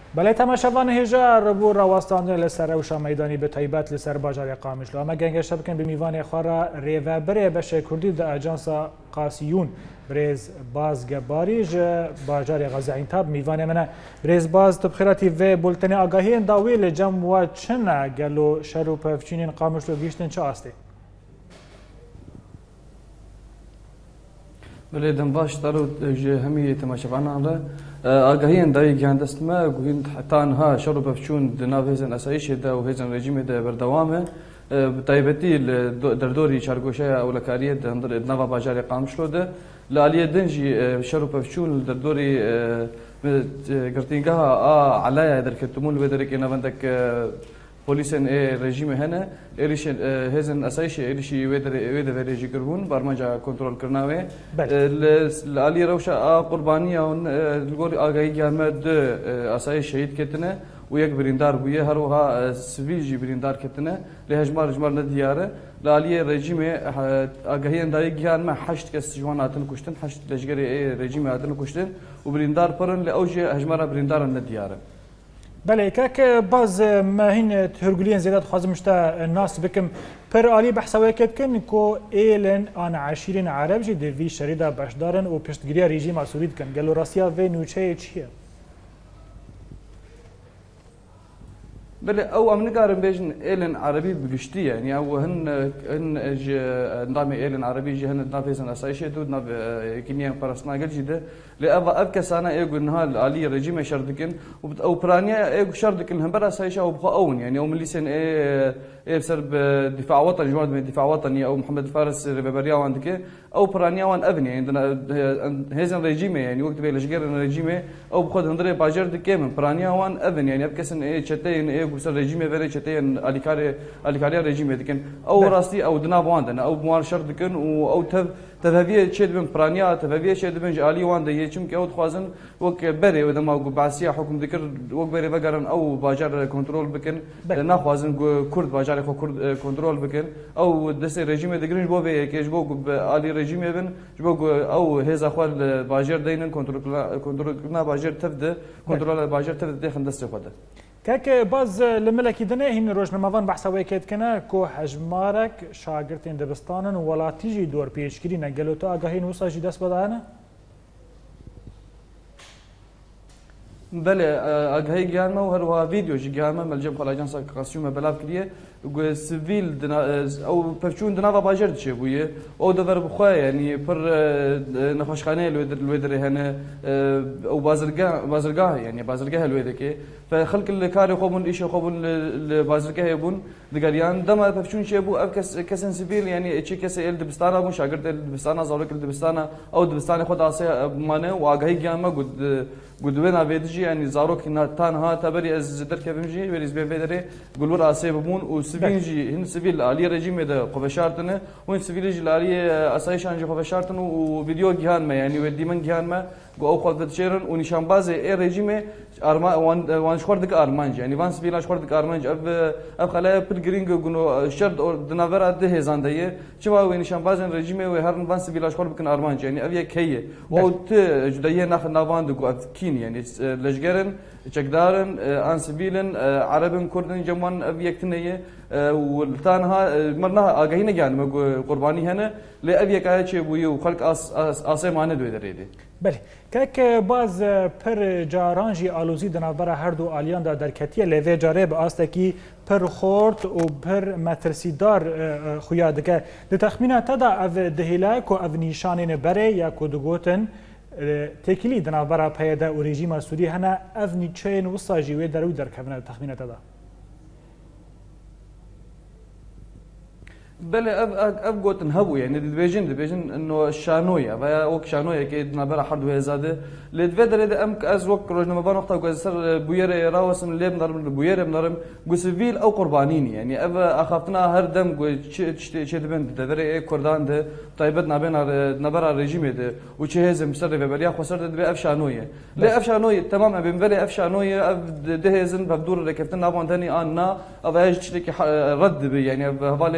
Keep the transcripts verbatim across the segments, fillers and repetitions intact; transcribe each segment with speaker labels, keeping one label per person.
Speaker 1: بله تماشاوان هجار بو راوستان لسر وشا میدانی به تایبت لسر باجار قامشلو اما گنگشت بکن به میوان خورا ریوه بره بشه کردی ده اجانس قاسیون برز باز گباریج باجار غزاین تاب میوان منه برز باز تبخیراتی و بولتنی آگاهی داوی لجم و چنه گلو شروع پفچینین قامشلو گیشتن چه آستی؟
Speaker 2: بله دم باش تارو همی تماشاوان آنها آگاهی اندایی گندست ما گوین تانها شروع بفشون دناو هزن اسایش دا و هزن رژیم دا بردوامه بتایبتی در دوری چارگوشه اولکاریه دندر دناو باجار قامشلو ده لالیه دنجی شروع بفشون در دوری گرتینگاه آ علایه در کتمون و در که نوندک پلیسن رژیم هنه ایریش هزن اسایش ایریشی ویدر ویدر رژی کربون برمجا کنترل کرناوه لالی روشا قربانی اون الگوی آگاهی جامد اسایش شهید کتنه و یک بریندار بویه هر وها سویل جی بریندار کتنه لهجمار جمار ندیاره لالی رژیم آگاهی اندایی جان ما هشت کس جوان آتن کشتن هشت لشکری رژیم آتن کشتن و بریندار پرن لأوج هجمار بریندار ندیاره
Speaker 1: بله که باز ما هین ترگلین زیادت خواهد مشتا ناس بکم پر آلی بحثوه کد کن که ایلن آن عشیرین عرب جی دوی شریده بشدارن و پشتگیری رژیم سورید کن گلو راسیا و نوچه چیه؟
Speaker 2: بله او ام نقارن بين ايلن عربي بقشتي يعني او هن هن نظام ايلن عربي جي هن نظام فيزن اسايشه دود نظام كينيان برسناجل جدا لأبا ابكى سنه ايغو نهال علي رجيم شردكن او برانيا ايغو شردكن هم برا اسايشه او بخا اون يعني او مليسن اي اي بسبب دفاع وطني جواد من دفاع وطني او محمد الفارس ريبريا عندك او برانيا وان ابني عندنا هيزن رجيم يعني وقت بيلش غير رجيم او بخد هندري باجر دكيم برانيا وان ابني يعني ابكسن اي تشتين اي بسر رژیم ولی چتین الیکاری الیکاری رژیم دکن او راستی او دنا واندن او موار شر دکن و او تف تفاویه چه دبن پرانیا تفاویه چه دبن جالی وانده یچم که او خوازن وک بری و دما بعثیه حکم دکر وک بری وگرن او باجر کنترل بکن نخوازن کرد باجر خو کرد کنترل بکن او دست رژیم دگرنج بو به کیش بو علی رژیم بن بو او هزا خوال باجر دینن کنترل کنترل کنا باجر تفد کنترل باجر تفد دخن دست خوده
Speaker 1: که باز لملکی دنه هین روزنامه‌وان بحثوی کد کنه که حجمارک شاگردین دبستانن ولاتی جی دور پیشگیری نگلو تو آگاهی نوسا جی دست بدانه؟
Speaker 2: بله آگاهی گرمه و هر و ویدیو جی گرمه ملجم خال اجانس قاسیوم بلاف کلیه و سیویل دنا او پفچون دنا باجر چه بویه او دور بخواه یعنی پر نخوشخانه لودر لودر هنه او بازرگاه بازرگاه يعني بازرگاه الويده كي فخلق الكاري خوبون ايش خوبون البازرگاه يبون دقريان دما بفشون شيبو اب كس كسن سيفيل يعني اتشي كس ال دبستانا مو شاگرد دبستانا زورك دبستانا او دبستانا خد اسي مانه واغاي جاما قد قد وين افيدجي يعني زاروك تانها تبري از در كفمجي بريز بيدري قلور اسي بمون وسيفينجي هن سيفيل علي رجيم ده قفشارتنه وين سيفيلجي علي اسايشان جو قفشارتن وفيديو جهان ما يعني ودي من جهان ما او خود شيرن ونشان باز اي رژیم ارما وان وان شخوردك ارمانج يعني وان سبيلا شخوردك ارمانج اب اب خلايا بيلغرينج غنو شرد دنافرا ده هزانديه چوا وين نشان باز رژیم و هرن وان سبيلا شخورد بكن ارمانج يعني ابي كيه او ت جديه ناخ نافاند غو كين يعني لجگرن چقدارن ان سبيلن عربن كردن جمان ابي يكتنيه والتانها مرنا اگهينه يعني قرباني هنا لابي كايه چه بو خلق اس اسمانه دوي دريدي
Speaker 1: بله که باز پر جارانجی آلوزی دنابرا هر دو آلیان دا درکتیه لیوه جاره به آسته کی پر خورد و پر مترسیدار خویاده که ده تخمینه تا دا او دهیله که او نیشانین بره یا که دگوتن تکیلی دنابرا پیده و رژیم سوری هنه او نیچین و ساجیوه دروی درکونه تخمینه تا دا
Speaker 2: بله اب اب قوتن هبو يعني دبيجن دبيجن انه الشانويه فيا وك شانويه كيد نبر حد وهزاده لدفدر اذا ام از وك روجنا ما بان وقت وكسر بوير راوسم ليب نرم بوير بنرم سيفيل او قربانين يعني اب اخفتنا هر دم شدبن دبر كردان ده طيبت نابن نبر رژیم ده وچه هزم سر ببريا خسر ده اف شانويه لا اف شانويه تمام بنبري اف شانويه ده هزن بفدور ركفتنا ابون ثاني انا افاج رد يعني هفالين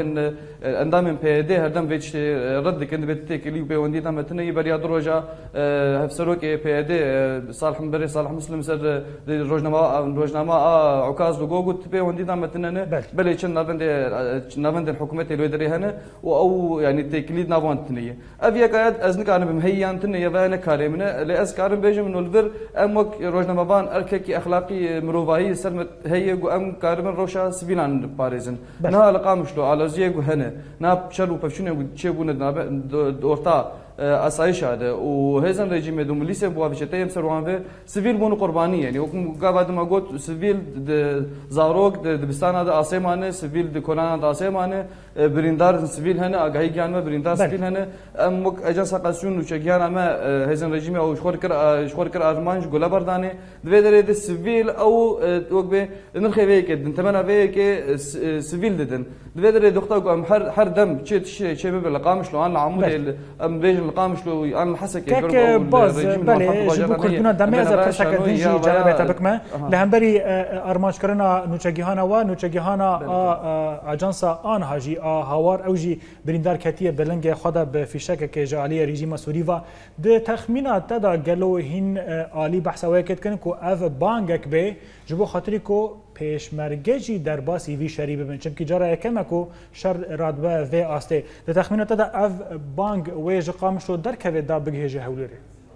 Speaker 2: اندام پیاده هر دم ویچ رد کند بته کلی پیوندی دام تنی بریا دروجا هفسروک پیاده صالح بری صالح مسلم سر روزنامه روزنامه عکاز لوگو گوت پیوندی دام تننه بله چند نوند نوند الحكومه اللي يدري هنا او يعني تكليد نافون تنيه افيا قاعد ازنك انا بمهيان تنيه فانا كارمنا لاز كارم بيجم انه الفر امك روزنامه بان اركي اخلاقي مروفاي سلمت هي ام كارم روشا سبيلان باريزن نها لقامش له على زيغو هنا نا شلو بفشنو تشيبون دورتا اسایش هذا وهذا رژیم دوملیس بوا بشتایم سروان و سیویل بونو قربانی يعني وكم قاعد ما قلت سیویل زاروك دبستان هذا آسمانه سیویل دکولان هذا آسمانه بريندار سیویل هنا آگاهی جان ما بريندار سیویل هنا ام اجنس قاسيون وشجيان ما هذا رژیم او شخور كر شخور كر ارمانج گلا بردانه دویدر ده سیویل او وقبه نرخي ويك دنتمنا ويك سیویل ددن دویدر دكتور ام هر هر دم تشي تشي تشي بالقامش لو انا عمود ام بيج القامش لو انا حسك
Speaker 1: كك باز بله جبو كردنا دمه از پرسک دنجی جلبه تبکمه لهمبری ارمانج کرنا نوچگیهانا و نوچگیهانا اجانسا آن هاجی هاوار اوجی بریندار کتیه بلنگ خدا به فیشک که جالی رژیم سوری و ده تخمینات تدا گلو هین عالی بحث وکت کن کو اف بانگک به جبو خاطری کو پیشمرگجی در باسی وی شری ببین چمکی جارا کمکو شر رادبه و آسته ده تخمینات تدا اف بانگ ویج قامشو در که دا بگهجه هولره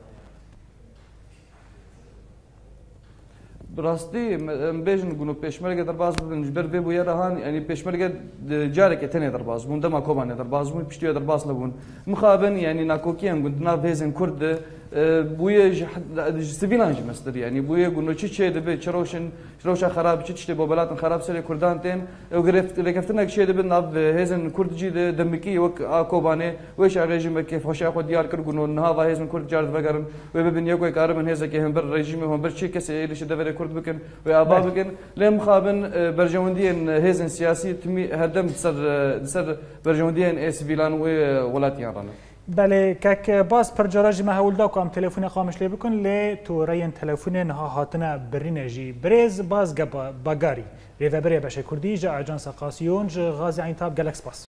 Speaker 2: براستی بیشتر گونو پیشمرگ در باز بودن جبر به بویا رهان یعنی پیشمرگ جاری که تنه در باز بوده ما کوبانه در باز بود پشتی در باز لبون مخابن یعنی ناکوکیان گوندنا بهزن کرد بویا سیبیلانج مستر یعنی بویا گونو چی چه دبی چروشن چروشا خراب چی چه بابلاتن خراب سری کردان تن او گرفت لگفتن که دبی ناب هزن کرد جی دمکی وک کوبانه وش رژیم که خوشا خود دیار کرد گونو نها و هزن کرد جارد بگرن و ببین یکوی کارمن هزا که هم بر رژیم هم بر چی کسی ایلش دبر کرد بکن و آبا بکن لام خابن برجوندین هزن سیاسی تمی هردم سر سر برجوندین سیبیلان و ولاتیان رانه
Speaker 1: بله کک باز پر جراج ما هول دا کوم تلفن خامش لی بکن لی تو رین تلفن نه هاتنه برینجی برز باز گبا باگاری ری و بری بشه کردی جا اجانس قاسیون غازی عین تاب گلکس باس